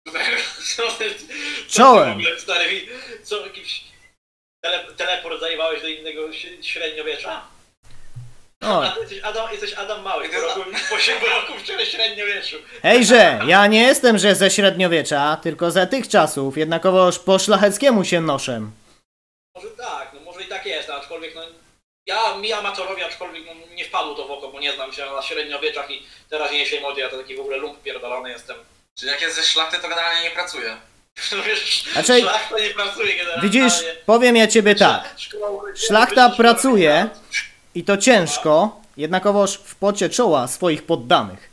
Czołem. W ogóle, stary, co jakiś teleport zajmowałeś do innego średniowiecza? O. Jesteś Adam Mały, po 7 roku w średniowieczu. Hejże, ja nie jestem, że ze średniowiecza, tylko ze tych czasów, jednakowoż po szlacheckiemu się noszę. Może tak, no może i tak jest, no, aczkolwiek no... Mi amatorowi, aczkolwiek no, nie wpadło to w oko, bo nie znam się na średniowieczach i teraźniejszej modzie, ja to taki w ogóle lump pierdolony jestem. Czyli jak jest ze szlachty, to generalnie nie pracuje. No wiesz, Znaczy, szlachta nie pracuje generalnie. Widzisz, powiem ja ciebie tak. Szlachta pracuje i to ciężko, jednakowoż w pocie czoła swoich poddanych.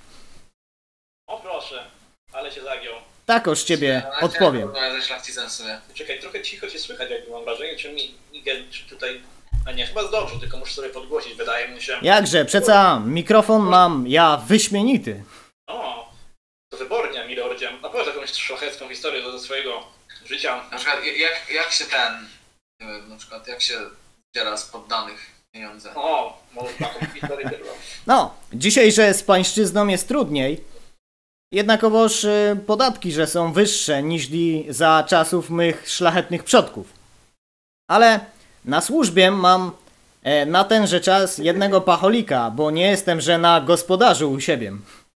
O proszę, ale się zagiął. Takoż ciebie odpowiem. No, ze szlachcicem w sumie. Czekaj, trochę cicho cię słychać, jakby mam wrażenie, czy tutaj... A nie, chyba jest dobrze, tylko muszę sobie podgłosić, wydaje mi się. Jakże, przeca mikrofon mam ja wyśmienity. O, to wybornia, milordzie. Opowiedz jakąś szlachecką historię do swojego życia. Na przykład jak się nie wiem, na przykład jak się zbiera z poddanych pieniądze. O, może taką historię tylko. No, dzisiejsze z pańszczyzną jest trudniej. Jednakowoż podatki, że są wyższe niż za czasów mych szlachetnych przodków. Ale na służbie mam na tenże czas jednego pacholika, bo nie jestem, że na gospodarzu u siebie.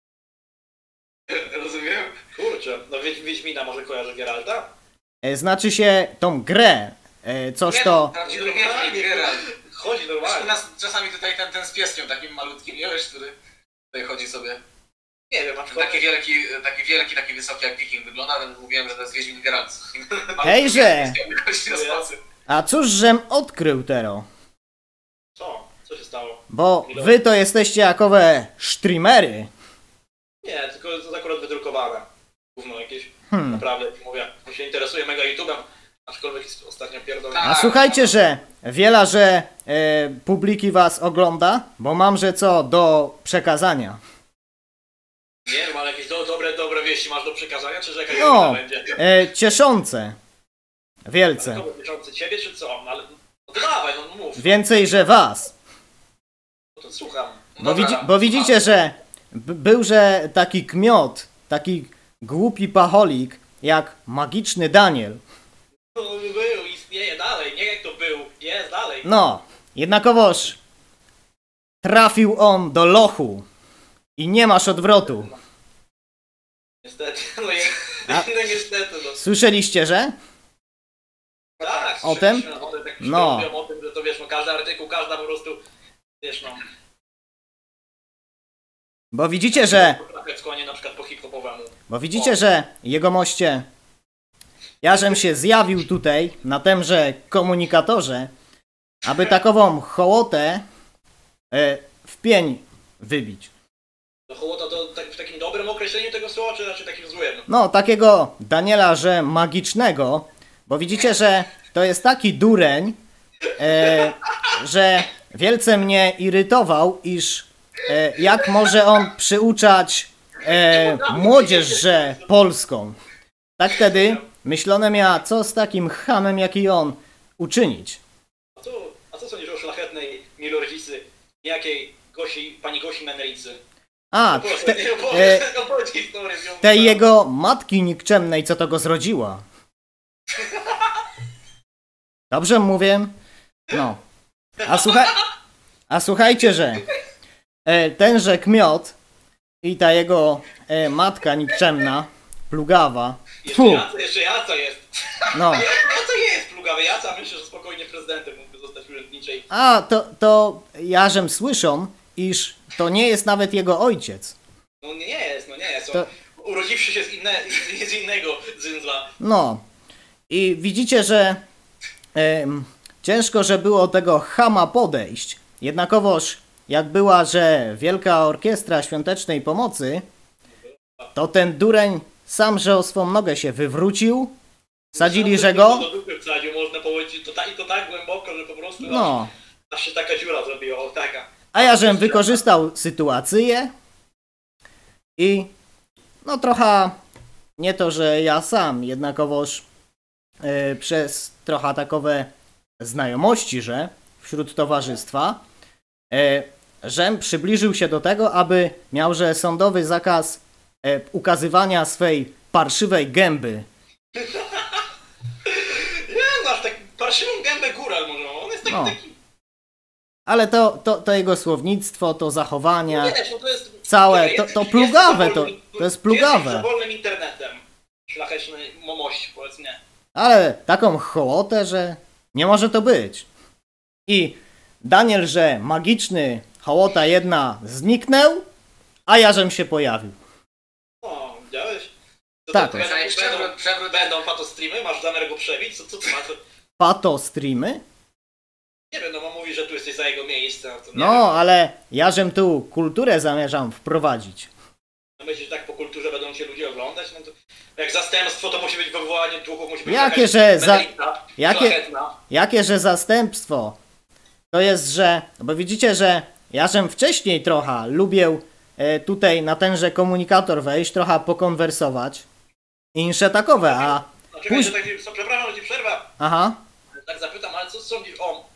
Rozumiem? Kurczę, no Wiedźmina może kojarzy Geralta? Znaczy się tą grę, coż Nie, to... prawdziwy Wiedźmin, Geralt. Chodzi U normalnie. nas czasami tutaj ten z pieskiem takim malutkim, nie wiesz, który tutaj chodzi sobie. Nie wiem, Taki wysoki jak Wiking wygląda, ale mówiłem, że to jest Wiedźmin Geralt. Hejże! Chodzi na spacer. A cóżżem odkrył tero? Co? Co się stało? Bo wy to jesteście jakowe streamery. Nie, tylko to jest akurat wydrukowane. Gówno jakieś. Hmm. Naprawdę, mówię, bo się interesuje mega YouTube'em, aczkolwiek jest ostatnio pierdolę. A słuchajcie, że wiele, że publiki was ogląda, bo mam, że co do przekazania. Nie wiem, ale jakieś dobre wieści masz do przekazania, czy że jakaś No, będzie? cieszące. Wielce. Kogo dotyczące ciebie, czy co? No ale no to dawaj, no mów. Więcej, że was. No to słucham. Bo widzicie, że był, że taki kmiot, taki głupi pacholik, jak magiczny Daniel. No był, istnieje dalej, nie jak to był, jest dalej. No, jednakowoż trafił on do lochu i nie masz odwrotu. Niestety, no, A- no niestety, no. Słyszeliście, że? Tak, O tym? słyszeliśmy o tym, tak No. mówią o tym, że to wiesz, no każdy artykuł, każda po prostu, wiesz no, Bo widzicie, że po nie na przykład po hip-hopowemu. Bo widzicie, że jegomoście, jażem się zjawił tutaj na temże komunikatorze, aby takową hołotę w pień wybić. To hołota to tak, w takim dobrym określeniu tego słowa, czy raczej takim złym? No, takiego Daniela, że magicznego, bo widzicie, że to jest taki dureń, że wielce mnie irytował, iż jak może on przyuczać młodzież, że polską. Tak wtedy myślone miała, co z takim chamem jak i on uczynić. A co sądzisz o szlachetnej milordzicy, niejakiej pani Gosi Menricy? A, Opowiedz historię. tej jego matki nikczemnej, co to go zrodziła. Dobrze mówię? No. A słuchajcie, że tenże kmiot i ta jego matka nikczemna, plugawa. Jeszcze Jaca jest. No. Jaca nie jest plugawy. Jaca myślę, że spokojnie prezydentem mógłby zostać urzędniczej. A, to jażem słyszą, iż to nie jest nawet jego ojciec. No nie jest. To- Urodziwszy się z innego zyndzla. No. I widzicie, że ciężko, że było tego chama podejść. Jednakowoż, jak była, że Wielka Orkiestra Świątecznej Pomocy, to ten dureń sam, że o swą nogę się wywrócił, sadzili, że go... Do dupy wsadził, można powiedzieć, to tak głęboko, że po prostu No. aż się taka dziura zrobiła, o taka. A ja żem wykorzystał sytuację i no trochę nie to, że ja sam, jednakowoż przez trochę takowe znajomości, że wśród towarzystwa, żem przybliżył się do tego, aby miał, że sądowy zakaz ukazywania swej parszywej gęby. Nie, masz tak parszywą gębę góral może, on jest taki, No. taki... Ale to jego słownictwo, to zachowania, Nie, no to jest... całe, jest- to jest plugawe, za wolnym- to jest plugawe. Jest za wolnym internetem. Szlachetny momość, powiedz nie. Ale taką hołotę, że nie może to być. I Daniel, że magiczny hołota jedna zniknął, a jażem się pojawił. O, widziałeś? To Tak. to Przewrót. będą patostreamy? Masz zamiar go przebić? Co to ma? To... Pato streamy? Nie wiem, no bo mówi, że tu jesteś za jego miejsce. To nie wiem. No, ale jażem tu kulturę zamierzam wprowadzić. No myślisz, że tak po kulturze będą cię ludzie oglądać? No to jak zastępstwo to musi być wywołanie duchów, musi być Jakie, jakaś że za- medyta, jakie- szlachetna. Jakie, że zastępstwo? To jest, że... Bo widzicie, że jażem wcześniej trochę lubię tutaj na tenże komunikator wejść, trochę pokonwersować. I insze takowe, a... No, czekaj, że tak, przepraszam, że ci przerwę. Aha. Tak zapytam, ale co sądzisz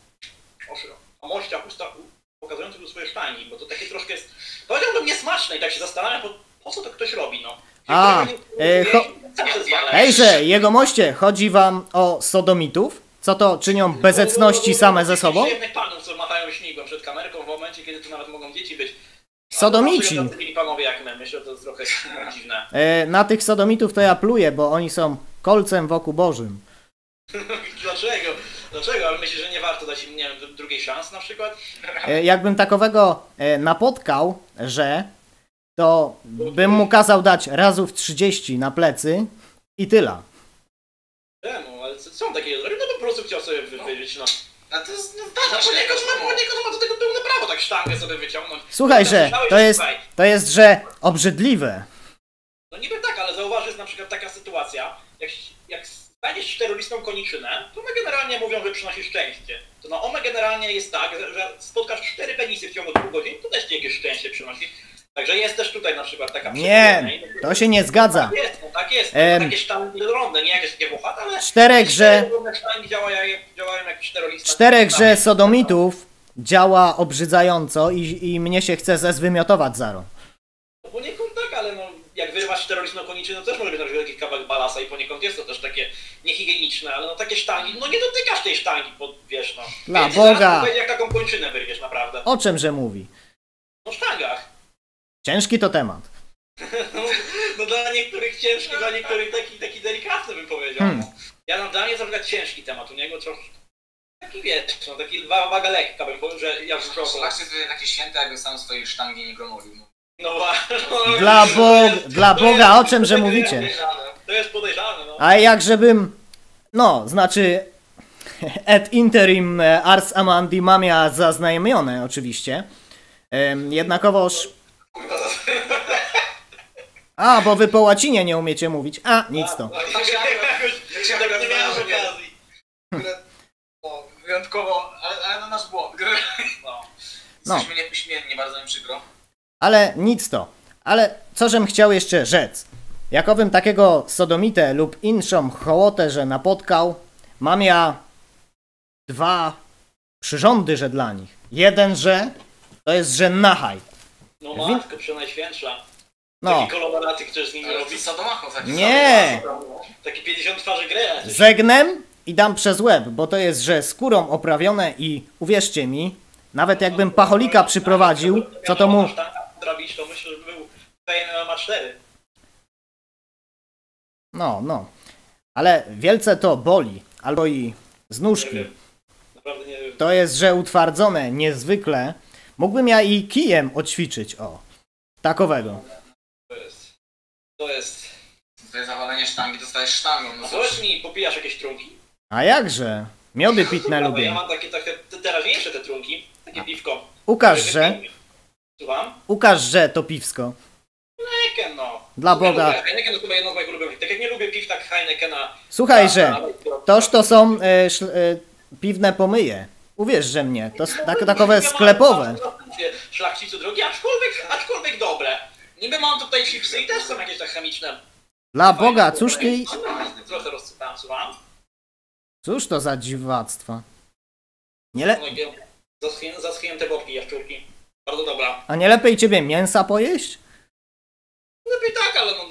o mościach pokazujących tu swoje sztangi? Bo to takie troszkę jest, powiedziałbym, niesmaczne i tak się zastanawiam, po co to ktoś robi, no. A, Sam się zwala. Hejże, jego moście, chodzi wam o sodomitów? Co to czynią bezecności same ze sobą? Przyjemnych panów, co machają śmigłem przed kamerką w momencie, kiedy tu nawet mogą dzieci być. Sodomici. A tacy panowie jak my, myślę, że to jest trochę dziwne. Na tych sodomitów to ja pluję, bo oni są kolcem wokół Bożym. Dlaczego? Dlaczego? Ale myślisz, że nie warto dać im, nie wiem, drugiej szansy na przykład? Jakbym takowego napotkał, że to bym mu kazał dać razów 30 na plecy i tyle. Czemu? Ale co są takie zrobił? No po prostu chciał sobie wyjść, no. A to jest... No, No, poniekąd ma do tego pełne prawo, tak sztangę sobie wyciągnąć. Słuchaj, No, że słyszałeś, to jest, słuchaj, że obrzydliwe. No niby tak, ale zauważ, jest na przykład taka sytuacja, jak znajdziesz czterolistą koniczynę, to one generalnie mówią, że przynosi szczęście. To no one generalnie jest tak, że spotkasz 4 penisy w ciągu 2 godzin, to też ci jakieś szczęście przynosi. Także jest też tutaj na przykład taka Nie, to się nie zgadza. Tak jest. Takie sztangi drobne, nie jakieś takie włochate, ale... Czterech, że... sztangi działają jak czterolista. Czterech, że sodomitów działa obrzydzająco i mnie się chce zezwymiotować zaro. No poniekąd tak, ale no, jak wyrwasz czterolistną koniczynę, to też może być na przykład jakiś kawałek balasa i poniekąd jest to też takie niehigieniczne, ale no takie sztangi, no nie dotykasz tej sztangi, wiesz no. Dla Więcej Boga. zaraz będzie, jak taką kończynę wyrwiesz naprawdę. O czymże mówi? No sztangach. Ciężki to temat. No dla niektórych ciężki, dla niektórych taki delikatny bym powiedział. No. Dla mnie jest na przykład ciężki temat, u niego troszkę taki wiesz, no taki waga lekka bym powiedział, że ja bym Szlak jest taki święty, jakby sam swojej sztangi nie gromowił. No właśnie. Dla Boga, o czymże mówicie? To jest podejrzane, no. A jak żebym... No, znaczy... Et interim ars amandi mamia zaznajomione oczywiście. Jednakowoż... A, bo wy po łacinie nie umiecie mówić. A, nic to. Jakoś nie miałem okazji. Wyjątkowo, ale na nasz błąd. No. Jesteśmy niepośmienni, bardzo mi przykro. Ale nic to. Ale co żem chciał jeszcze rzec? Jakowym takiego sodomitę lub inszą hołotę, że napotkał, mam ja 2 przyrządy, że dla nich. Jeden, że to jest, że nachaj. No matko, przenajświętsza. No, Taki kolaboracji chcesz z nimi Ale robić? to sadomacho taki. nie! Taki 50 twarzy gry. Zegnem i dam przez łeb, bo to jest, że skórą oprawione i uwierzcie mi, nawet jakbym pacholika przyprowadził, co to mu... Drabisz, to myślę, że był PMMA 4. No. Ale wielce to boli, albo i z nóżki. Naprawdę nie wiem. To jest, że utwardzone niezwykle. Mógłbym ja i kijem oćwiczyć, o. Takowego. To jest... Za zawalenie sztangi dostajesz sztangą. No A powiedz mi, popijasz jakieś trunki? A jakże? Miody pitne Ja lubię. mam takie teraźniejsze te trunki. Takie piwko. Słucham? Ukaż, że to piwsko. Heineken, no. Dla Boga. Heineken to chyba jedno z moich ulubionych. Tak jak nie lubię piw, tak Heinekena. Słuchaj, że toż to są piwne pomyje. Uwierz, że mnie. To takowe sklepowe. Szlachcicu drogi, aczkolwiek dobre. Niby mam tutaj chipsy i też są jakieś tak chemiczne. Dla Boga, cóż ty... Trochę rozsypałem, słucham? Cóż to za dziwactwa? Nie le... Zaschnięte boki jaszczurki. Bardzo dobra. A nie lepiej ciebie mięsa pojeść? Lepiej tak, ale no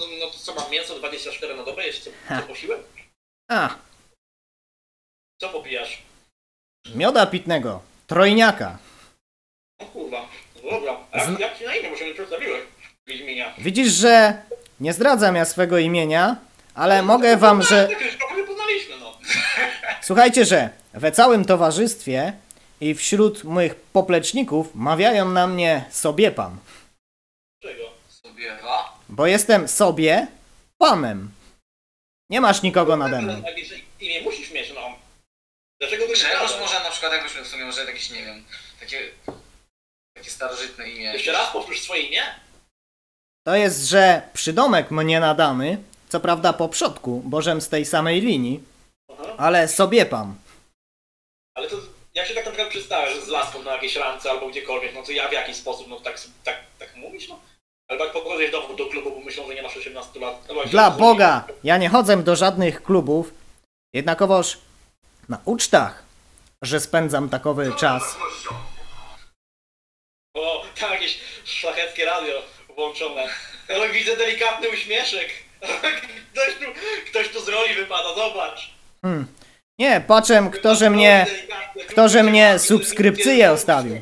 co mam mięso 24 na dobę, jest co posiłek? A, Co popijasz? mioda pitnego, trojniaka. No kurwa, no dobra. A jak ci na imię, bo się nie przedstawiłeś? Wiedźminia. Widzisz, że nie zdradzam ja swego imienia, ale mogę wam, że... Trochę nie poznaliśmy, no. Słuchajcie, że we całym towarzystwie i wśród moich popleczników mawiają na mnie sobie pan. Czego? Sobiewa. Bo jestem sobie panem. Nie masz nikogo nade mną. Jakieś imię musisz mieć, no. Dlaczego to nie Grzegorz zgadza? może na przykład, jakbyśmy w sumie może jakieś, nie wiem, takie starożytne imię. Jeszcze raz powtórz swoje imię? To jest, że przydomek mnie nadany, co prawda po przodku, bożem z tej samej linii, Aha. ale sobie pan. Ale to jak się tak na przykład przedstawiasz z laską na jakiejś randce albo gdziekolwiek, no to ja w jakiś sposób, no tak mówisz, no? Albo jak pokażesz dowód do klubu, bo myślą, że nie masz 18 lat. No właśnie, Dla to Boga, ja nie chodzę do żadnych klubów, jednakowoż na ucztach, że spędzam takowy czas. O, tam jakieś szlacheckie radio włączone. Ale widzę delikatny uśmieszek. Ktoś tu z roli wypada, zobacz. Nie, patrzę, kto że mnie subskrypcję ostawił.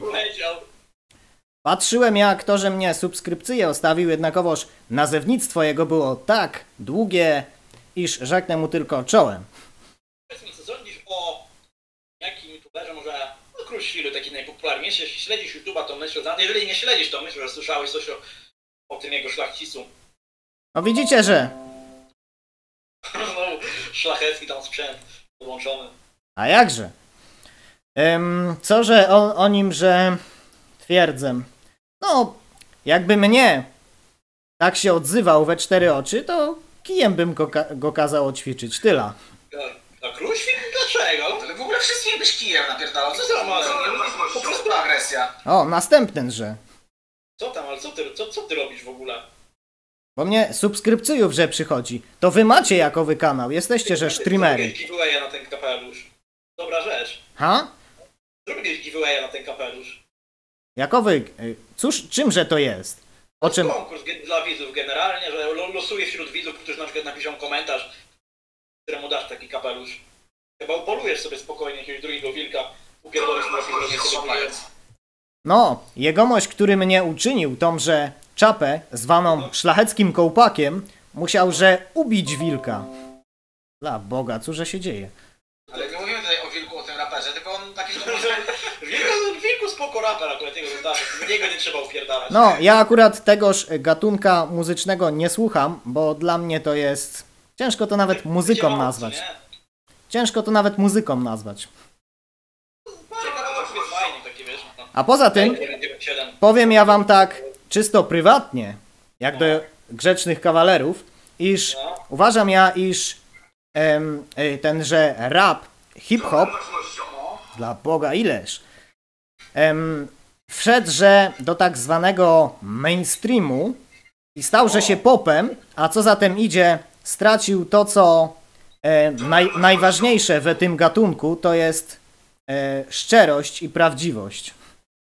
Patrzyłem jak kto że mnie subskrypcję ostawił, jednakowoż nazewnictwo jego było tak długie, iż rzeknę mu tylko czołem. Powiedz mi, co sądzisz o jakim youtuberze, może no Król Świru, taki najpopularniejszy. Jeśli śledzisz YouTube'a, to myślę, jeżeli nie śledzisz, to myślę, że słyszałeś coś o tym jego szlachcicu. No widzicie, że... No, szlachecki tam sprzęt podłączony. A jakże? Co, że o nim, że twierdzę. No, jakby mnie tak się odzywał we cztery oczy, to kijem bym go kazał ćwiczyć. Tyle. A Król Świr? Dlaczego? Ale w ogóle wszystkich byś kijem napierdalał. Co Co za ma? po prostu agresja. O, następny, Co tam, ale co ty robisz w ogóle? Bo mnie subskrypcyjów, że przychodzi. To wy macie jakowy kanał, jesteście, że streamery. Zrobię giveawaya na ten kapelusz. Dobra rzecz. Ha? Zrobię giveawaya na ten kapelusz. Jakowy... Cóż, czymże to jest? O czym... Konkurs dla widzów generalnie, że losuję wśród widzów, którzy na przykład napiszą komentarz, któremu dasz taki kapelusz. Chyba upolujesz sobie spokojnie jakiegoś drugiego wilka, upierdolisz mu jakieś sobie Szopając. No, jegomość, który mnie uczynił tąże czapę, zwaną szlacheckim kołpakiem, musiał, że ubić wilka. Dla Boga, cóżże się dzieje? Ale nie mówimy tutaj o wilku, o tym raperze, tylko on taki... Wilku spoko raper akurat jego zostawić, niego nie trzeba upierdalać. No, ja akurat tegoż gatunka muzycznego nie słucham, bo dla mnie to jest... Ciężko to nawet muzyką nazwać. Ciężko to nawet muzyką nazwać. Parę kawałków jest fajnie, takie wiesz. No. A poza tym, 7. powiem ja wam tak czysto prywatnie, jak do grzecznych kawalerów, iż No. uważam ja, iż tenże rap, hip-hop, dla Boga ileż, wszedł, że do tak zwanego mainstreamu i stał, że się popem, a co za tym idzie, stracił to, co najważniejsze w tym gatunku, to jest szczerość i prawdziwość.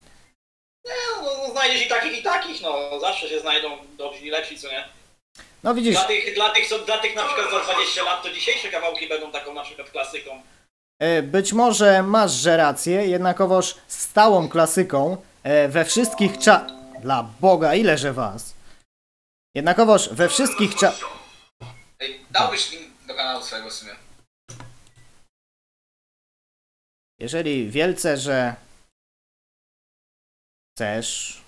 No, znajdziesz i takich, no. Zawsze się znajdą dobrzy i lepsi, co nie? No widzisz, Dla tych na przykład za 20 lat, to dzisiejsze kawałki będą taką na przykład klasyką. być może masz że rację, jednakowoż stałą klasyką we wszystkich Dla Boga, ileże was? Jednakowoż we wszystkich Ej, dałbyś link do kanału swojego w sumie. Jeżeli wielce, że chcesz,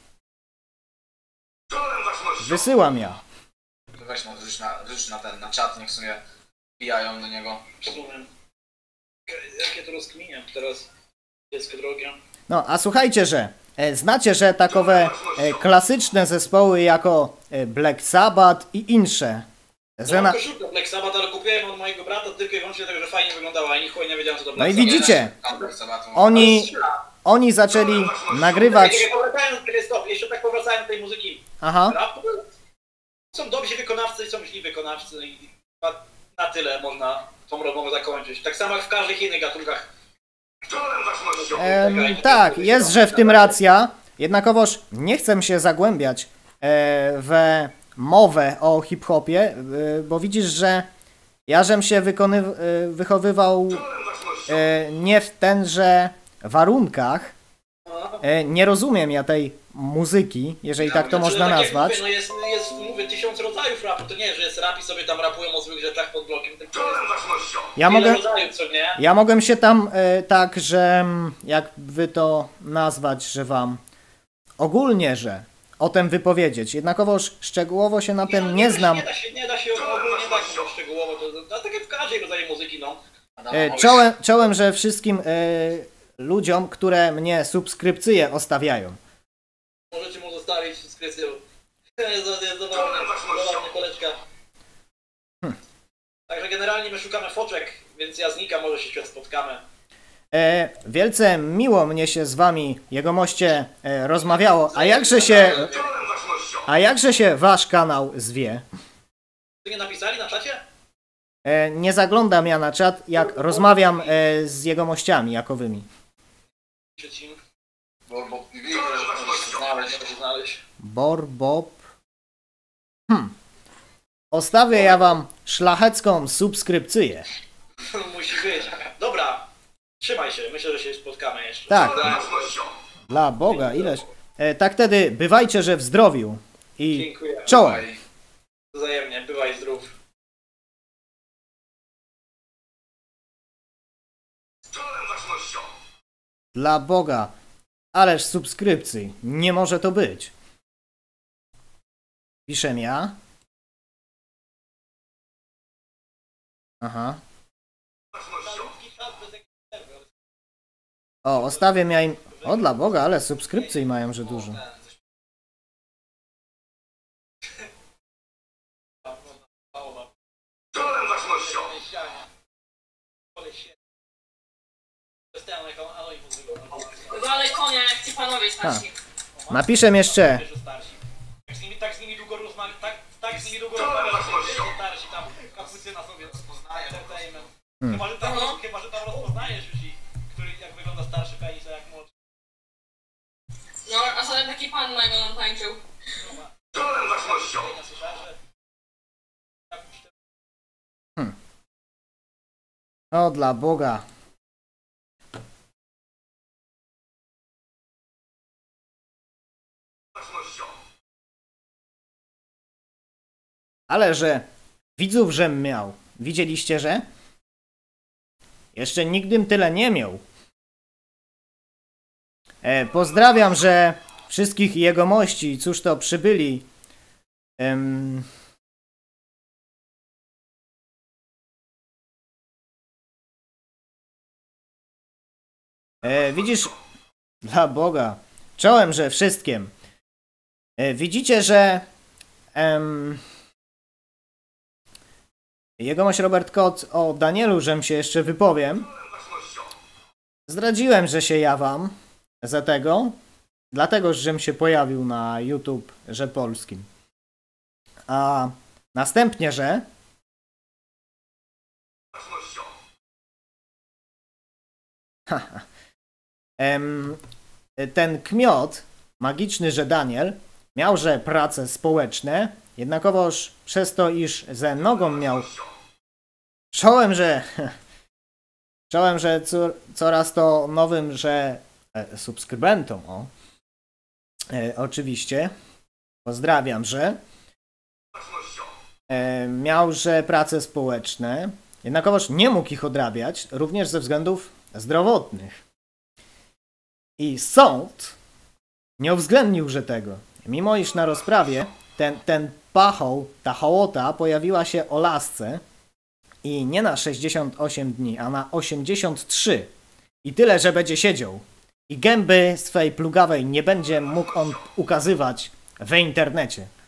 wysyłam ja. To weź no, wrzuć na czat, niech w sumie wbijają do niego. Rozumiem. Jakie to rozkminia teraz, dziecko drogie. No, a słuchajcie, że znacie, że takowe klasyczne zespoły jako Black Sabbath i insze. No mam koszulkę Black Sabbath, ale kupiłem od mojego brata tylko i wyłącznie tego, że fajnie wyglądała, i chuj nie wiedziałem, co to Black No i Sabbath. widzicie, Oni... oni zaczęli nagrywać... Jeszcze tak powracając do tej muzyki. Aha. Rapu, są dobrzy wykonawcy i są źli wykonawcy i na tyle można tą rozmowę zakończyć. Tak samo jak w każdych innych gatunkach. Tak, jest, że w tym racja, jednakowoż nie chcę się zagłębiać w mowę o hip-hopie, bo widzisz, że ja żem się wychowywał nie w tenże warunkach. Nie rozumiem ja tej muzyki, jeżeli tak to można nazwać. Mówię, no jest, mówię, 1000 rodzajów rapu, to nie, że jest rap i sobie tam rapują o złych rzeczach pod blokiem, tylko jest rodzajów, co nie? Ja mogę się tam tak, że jak wy to nazwać, że wam ogólnie, że o tym wypowiedzieć, jednakowoż szczegółowo się na tym nie znam. Nie da się ogólnie tak szczegółowo, to tak jak w każdej rodzaju muzyki, no. Czołem, że wszystkim ludziom, które mnie subskrypcje ostawiają. Możecie mu zostawić subskrypcję. Jest zabawny koleczka. Także generalnie my szukamy foczek, więc ja znikam, może się jeszcze spotkamy. Wielce miło mnie się z wami, jegomoście, rozmawiało. A jakże się wasz kanał zwie? Ty nie napisali na czacie? Nie zaglądam ja na czat, jak rozmawiam z jegomościami jakowymi. Bo widzę, że możesz się znaleźć. Borbob. Postawię ja wam szlachecką subskrypcję. Musi być. Dobra, trzymaj się, myślę, że się spotkamy jeszcze. Tak. Dla Boga, ileż. Tak wtedy bywajcie, że w zdrowiu. I dziękuję. czołem. Wzajemnie, bywaj zdrów. Dla Boga. Ależ subskrypcji. Nie może to być. Piszę ja. Aha. O, ostawię ja im... O, dla Boga, ale subskrypcji mają, że dużo. Ale konia, jak ci panowie starsi. Napiszę jeszcze. Tak z nimi długo rozmawiam, tak z nimi długo rozmawiam, starsi tam kapucyna sobie rozpoznaje. Chyba, że tam rozpoznajesz już ich, jak wygląda starszy penis, a jak młodszy. No, a sobie taki pan mego nam tańczył. O, dla Boga. Ale że widzów żem miał. Widzieliście, że? Jeszcze nigdym tyle nie miał. Pozdrawiam, że wszystkich jegomości, cóż to przybyli. Widzisz, dla Boga, czołem, że wszystkim. Widzicie, że jegomość Robert Kot, o Danielu, żem się jeszcze wypowiem. Zdradziłem, że się jawam za tego, dlatego, żem się pojawił na YouTube, że polskim. A następnie, że ten kmiot magiczny, że Daniel miałże prace społeczne, jednakowoż przez to, iż ze nogą miał czołem, że coraz to nowym, że subskrybentom, oczywiście, pozdrawiam, że miałże prace społeczne, jednakowoż nie mógł ich odrabiać, również ze względów zdrowotnych. I sąd nie uwzględniłże tego. Mimo iż na rozprawie ten pachoł, ta hołota pojawiła się o lasce i nie na 68 dni, a na 83. I tyle, że będzie siedział. I gęby swej plugawej nie będzie mógł on ukazywać w internecie.